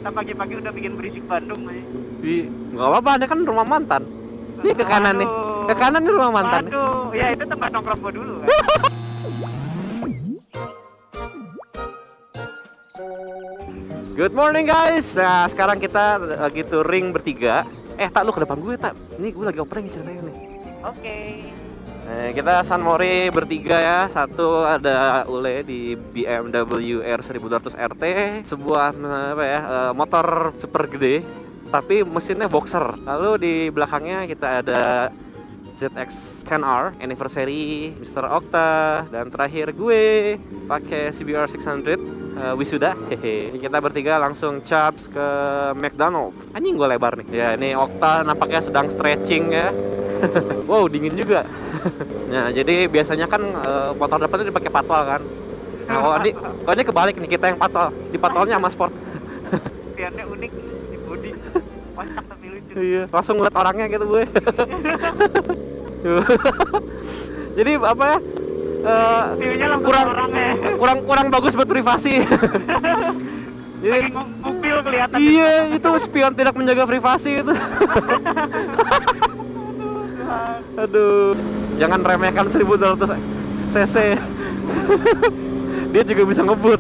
kita pagi-pagi udah bikin berisik Bandung nih. Nggak apa-apa, ini kan rumah mantan. Nih ke kanan nih. Ke kanan nih rumah mantan. Aduh, ya itu tempat nongkrong gua dulu kan. Good morning guys. Nah, sekarang kita lagi touring bertiga. Tak lu ke depan gue, tak. Ini gue lagi opening ceritanya nih. Oke. Kita San Mori bertiga ya. Satu ada Ule di BMW R1200 RT, sebuah motor super gede, tapi mesinnya boxer. Lalu di belakangnya kita ada ZX-10R Anniversary Mr. Okta, dan terakhir gue pakai CBR 600 wisuda. Hehe. Kita bertiga langsung caps ke McDonald's. Anjing gue lebar nih. Ya ini Okta nampaknya sedang stretching ya. Wow, dingin juga. Nah, jadi biasanya kan motor depan itu dipakai patwal kan. Nah, kalau ini kebalik nih, kita yang patwal. Di patwalnya sama sport. Piannya unik di body. Kocak tapi lucu. Iya, langsung ngeliat orangnya gitu gue. Jadi apa ya? Kurang bagus buat privasi. Jadi mobil kelihatan. Iya, itu spion tidak menjaga privasi itu. Aduh, jangan remehkan 1200 cc. Dia juga bisa ngebut.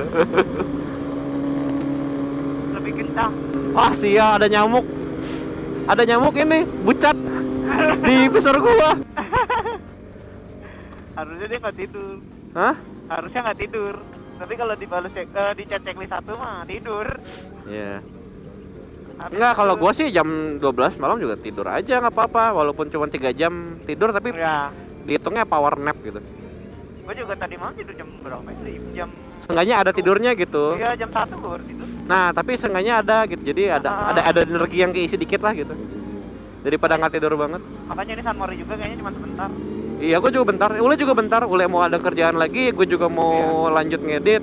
Lebih kencang. Wah, sia, ada nyamuk. Ada nyamuk ini, bucat di visor gua. Harusnya dia nggak tidur. Hah? Harusnya nggak tidur. Tapi kalau dibalas di chat checklist 1 mah tidur. Iya. Enggak, kalau gua sih jam 12 malam juga tidur aja, nggak apa-apa. Walaupun cuma 3 jam tidur, tapi ya, dihitungnya power nap gitu. Gua juga tadi malam tidur jam berapa sih? Jam seenggaknya ada tidurnya gitu. Iya, jam 1 gua baru tidur. Nah, tapi seenggaknya ada gitu. Jadi ada energi yang keisi dikit lah gitu. Daripada nggak tidur banget. Makanya ini San Mori juga kayaknya cuma sebentar. Iya, gua juga bentar. Ule juga bentar. Ule mau ada kerjaan lagi, gue juga mau lanjut ngedit.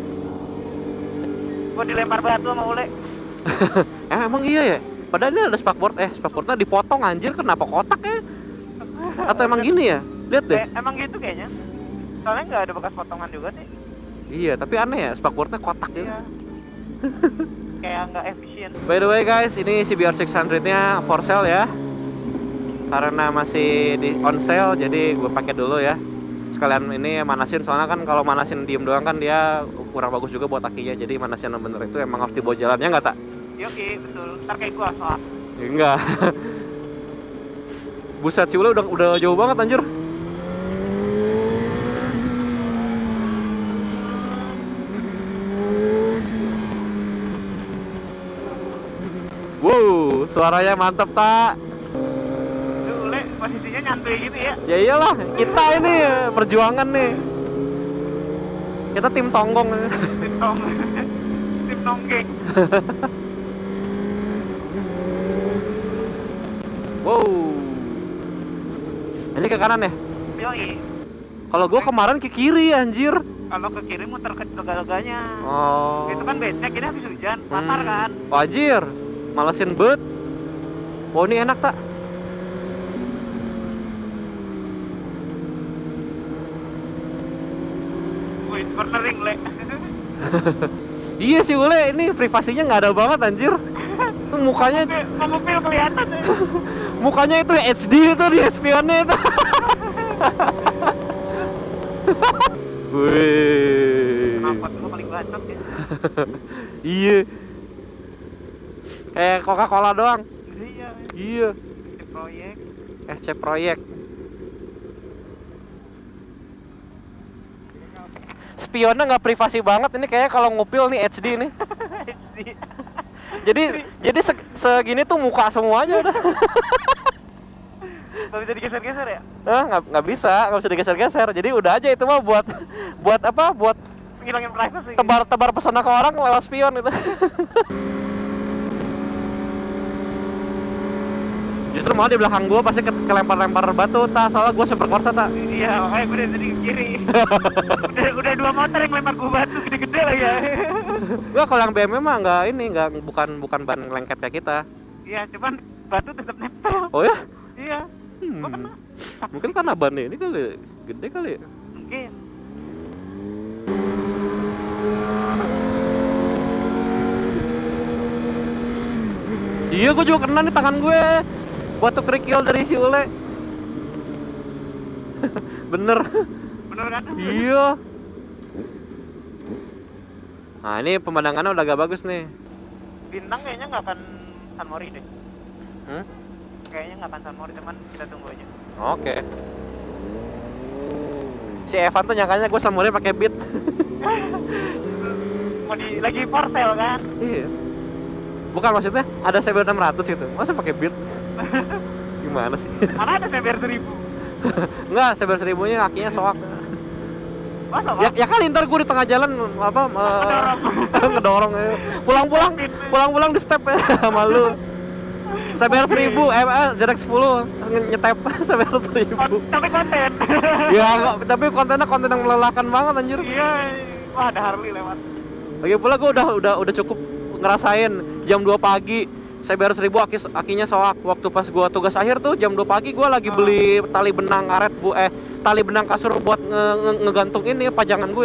Gua dilempar batu sama Ule. Emang iya ya? Padahal ini ada spakboard. Spakboardnya dipotong anjir, kenapa kotak ya? Atau emang gini ya? Lihat deh. Emang gitu kayaknya. Soalnya nggak ada bekas potongan juga sih. Iya, tapi aneh ya, spakboardnya kotak gitu. Iya. Kayak nggak efisien. By the way guys, ini CBR 600-nya for sale ya. Karena masih di on sale, jadi gue pakai dulu ya. Sekalian ini manasin, soalnya kan kalau manasin diem doang kan dia kurang bagus juga buat akinya. Jadi manasin yang bener itu emang harus dibawa jalannya, nggak tak? Yoki, betul. Ntar kayak gua soal. Ya, enggak. Buset sih, udah jauh banget anjir. Wow, suaranya mantap tak? Ule posisinya nyantai gitu ya. Ya iyalah, kita ini perjuangan nih. Kita tim tonggong. Tim nonggeng. Wow. Ini ke kanan ya? Yoi. Kalau gua kemarin ke kiri anjir. Kalau ke kiri muter ke lega-leganya. Oh. Itu kan becek, ini habis hujan, latar kan. Anjir, malesin bet. Oh, ini enak tak? Wih, cornering Le. Iya sih Ule, ini privasinya nggak ada banget anjir. Tuh mukanya mobil kelihatan ya. Mukanya itu HD itu di spionnya itu. Wih. Kenapa tuh paling bacot ya? Iya. Coca-Cola doang. Iya. Iya. Proyek. SC Proyek. Spionnya nggak privasi banget ini, kayak kalau ngupil nih HD nih. jadi segini tuh muka semuanya udah. Nggak bisa digeser-geser ya? Nggak bisa digeser-geser. Jadi udah aja itu mah buat apa? Buat ngilangin privacy. Tebar pesona ke orang lewat spion gitu. Justru malah di belakang gua pasti kelempar-lempar batu tak, soalnya gua super korsa tak. Iya, makanya gue dari kiri. udah 2 motor yang lempar gua batu gede-gede lah ya. Gua kalau yang BMW mah bukan ban lengket kayak kita. Iya, cuman batu tetap nempel. Oh ya? Iya. Gua kena. Mungkin karena bannya ini kali gede kali ya. Mungkin. Iya, gue juga kena nih tangan gue. Batu kerikil dari si Ule. Bener. Bener kan? Iya. Nah, ini pemandangannya udah agak bagus nih. Bintang kayaknya nggak akan San Mori deh. Kayaknya nggak akan San Mori, teman, kita tunggu aja. Oke. Si Evan tuh nyangkanya gue San Mori pakai beat. Mau lagi for sale kan? Iya. Bukan, maksudnya ada CBR 600 gitu. Masa pakai beat? Gimana sih? Karena ada CBR 1000. Enggak, CBR 1000-nya kakinya soak. Masa, Ya kali ntar gue di tengah jalan apa ngedorong ya. Pulang di step ya sama lu. CBR 1000 ZX10 nyetep CBR 1000. Tapi konten. Ya, tapi kontennya konten yang melelahkan banget anjir. Iya. Wah, ada Harley lewat. Lagi pula gue udah cukup ngerasain jam 2 pagi CBR 1000 akinya soak. Waktu pas gue tugas akhir tuh jam 2 pagi gue lagi beli tali benang karet tali benang kasur buat ngegantung ini pajangan gue.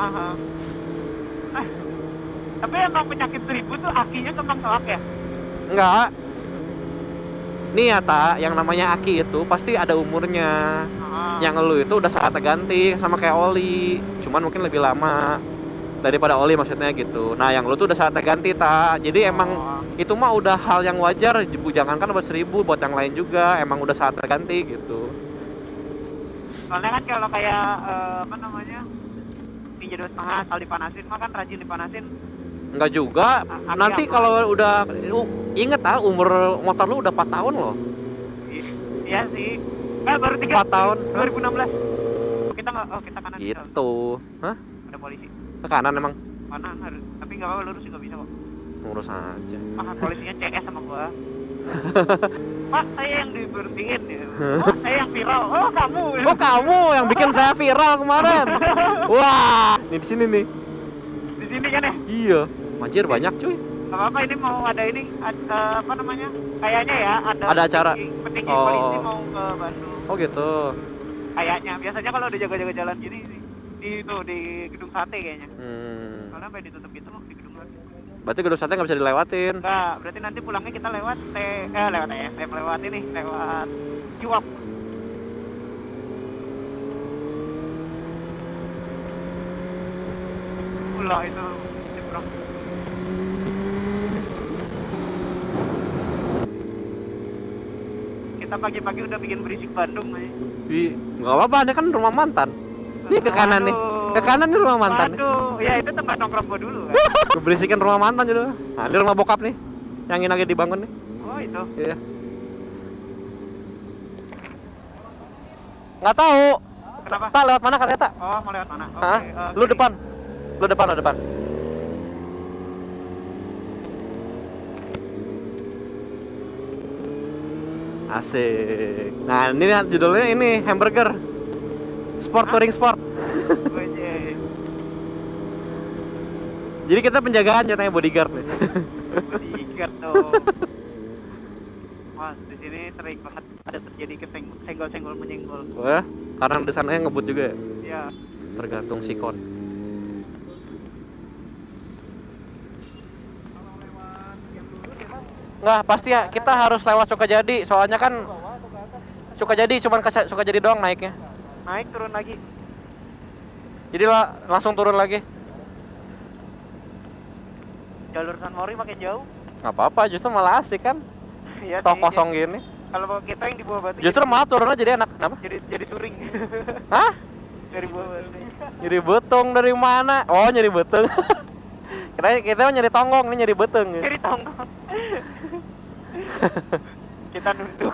Tapi emang penyakit 1000 tuh akinya kembang soak ya? Enggak. Nih ya, yang namanya aki itu pasti ada umurnya. Yang lu itu udah saatnya ganti sama kayak oli, cuman mungkin lebih lama daripada oli maksudnya gitu. Nah, yang lu tuh udah saatnya ganti, Jadi emang itu mah udah hal yang wajar, jangankan buat 1000, buat yang lain juga emang udah saatnya ganti gitu. Soalnya kan kalau kayak apa namanya, Ninja 2,5 asal dipanasin mah kan rajin dipanasin. Enggak juga. Nanti kalau udah inget umur motor lu udah 4 tahun loh. Iya sih. Baru 4 tahun 2016. Kita kanan. Gitu. Hah? Ada polisi. Ke kanan emang. Kanan harus. Tapi enggak apa-apa, lurus juga bisa kok. Lurus aja. Polisinya CS sama gua. Pak, saya yang diberhentiin ya. Oh, saya yang viral. Oh, kamu. Oh, kamu yang bikin saya viral kemarin. Wah, ini di sini nih. Di sini kan ya? Iya. Anjir banyak cuy. Gak apa-apa, ini mau ada ini apa namanya? Kayaknya ya ada acara. Petinggi polisi mau ke Bandung. Oh gitu. Kayaknya biasanya kalau udah jaga-jaga jalan gini di gedung sate kayaknya. Karena sampai ditutup gitu loh di gedung sate. Berarti gedung sate nggak bisa dilewatin. Enggak, berarti nanti pulangnya kita lewat lewat ini, lewat Ciwok. Pulau itu nyebrang. Kita pagi-pagi udah bikin berisik Bandung nih. Nggak apa-apa, ini kan rumah mantan. Nih ke kanan nih. Ke kanan nih rumah mantan. Aduh, ya itu tempat nongkrong gua dulu kan. Keberisikan rumah mantan gitu. Nah, ini rumah bokap nih. Yang ini lagi dibangun nih. Oh, itu. Iya. Nggak tahu. Kenapa? Tak lewat mana katanya, Tak? Oh, mau lewat mana? Hah? Lu depan. Lu depan. Asik. Nah, ini judulnya ini hamburger. Sport touring sport. Jadi kita penjagaan katanya bodyguard nih. Bodyguard dong. Wah, di sini sering banget ada terjadi senggol-senggol menyenggol. Wah, karena di sananya ngebut juga ya? Iya. Tergantung sikon. Nggak, pasti ya kita harus lewat Sukajadi. Soalnya kan Sukajadi cuman ke Sukajadi doang naiknya. Naik turun lagi. Jadi langsung turun lagi. Jalur San Mori makin jauh. Nggak apa-apa, justru malah asik kan. Iya. Toh kosong gini. Kalau kita yang di bawah batu. Justru malah turunnya jadi enak. Kenapa? Jadi touring. Hah? Dari bawah batu. Nyeri betung dari mana? Oh, nyeri betung. Kita nyari tonggong, nih nyari betung. Nyari tonggong. Kita nunduk.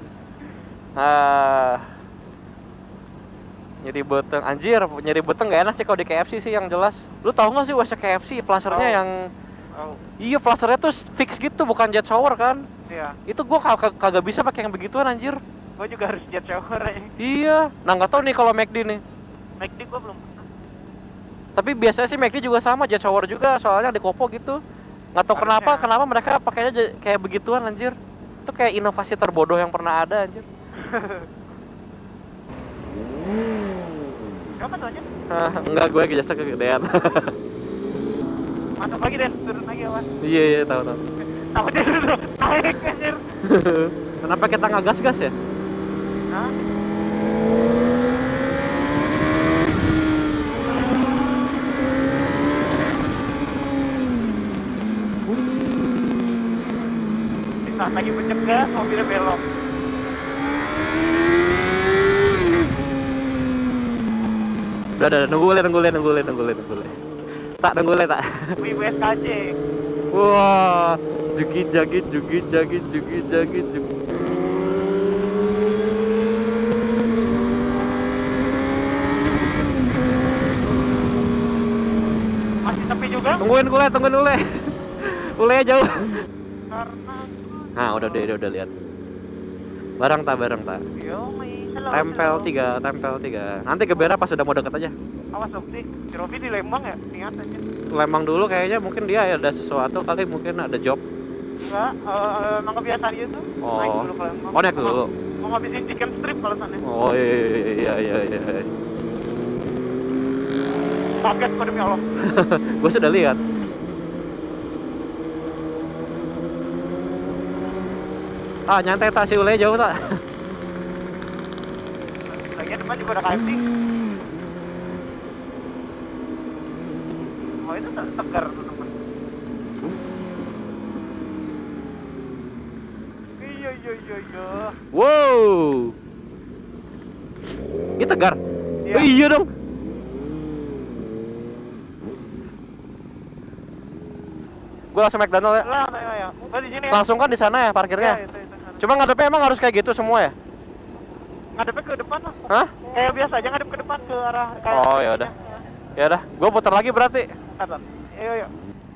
Nyeri beteng, anjir, nyeri beteng gak enak sih kalau di KFC sih yang jelas. Lu tau gak sih WC KFC, flashernya yang iya, flashernya tuh fix gitu, bukan jet shower kan? Iya. Itu gua kagak bisa pakai yang begituan anjir. Gua juga harus jet shower ya. Iya, nah nggak tahu nih kalau McD nih. McD gua belum pernah. Tapi biasanya sih McD juga sama, jet shower juga, soalnya di Kopo gitu. Nggak tahu kenapa mereka pakainya kayak begituan anjir. Itu kayak inovasi terbodoh yang pernah ada anjir. Kapan tuh aja? Enggak, gue ke jasa kegedean. Masuk lagi deh, turun lagi awas. Iya, tahu. Takut dia dulu. naik anjir. Kenapa kita nggak gas-gas ya? Hah? Di saat lagi mencegat, mobilnya belok. Udah, nunggu le. Tak, nunggu le, tak. Wibu SKJ. Wah, jugit. Masih sepi juga? Tungguin ule. Ule jauh. Karena Nah, udah lihat. Barang tak. Tempel 3. Nanti ke Bera pas udah mau deket aja. awas dong sih, si Robi di Lembang ya? Ingat aja. Lembang dulu kayaknya, mungkin dia ada sesuatu kali, mungkin ada job. Enggak, emang kebiasaan dia tuh naik dulu ke Lembang. Oh, naik dulu. Mau ngabisin chicken strip alasannya. Oh iya. Paket kok demi Allah. Gue sudah lihat. Nyantai tak si Ule jauh tak? Lagian depan juga ada KFC. Oh itu segar tuh teman. Iya. Wow. Ini Tegar. Iya. Oh iya dong. Gue langsung McDonald ya. Lah, ya. Oh, di sini ya. Langsung kan di sana ya parkirnya. Ya, itu. Cuma ngadepnya emang harus kayak gitu semua ya? Ngadepnya ke depan lah. Hah? Kayak biasa aja ngadep ke depan ke arah kayak. Oh ya udah. Ya udah, gue putar lagi berarti. Sabar. Ayo.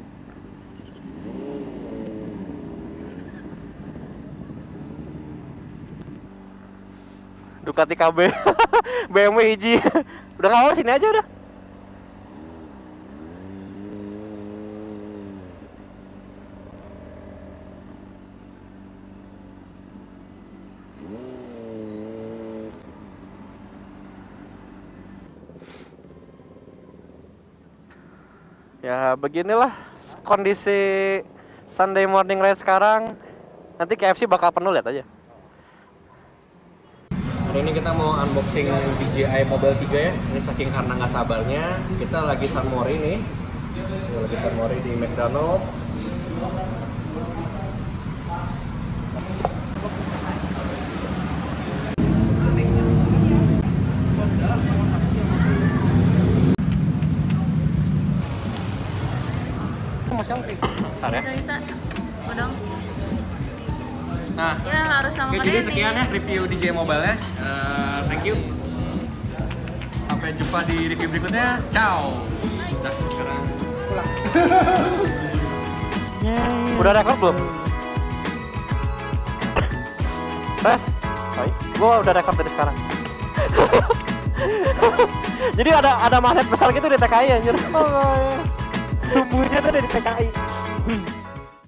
Ducati KB. BMW hiji. Udah nggak apa sini aja udah. Ya beginilah kondisi Sunday morning ride sekarang. Nanti KFC bakal penuh, lihat aja. Hari ini kita mau unboxing DJI Mobile 3 ya. Ini saking karena nggak sabarnya, kita lagi San Mori nih. Lagi San Mori di McDonald's. Mau selfie? Bentar ya. Bisa. Udah. Nah, Ya harus sama oke, Kak jadi Denny. sekian ya review DJI Mobile ya. Thank you. Sampai jumpa di review berikutnya. Ciao. Nah, sekarang pulang. Udah rekord belum? Tes? Hai. Gua udah rekord dari sekarang. Jadi ada magnet besar gitu di TKI anjir. Oh, tumbuhnya tuh dari PKI.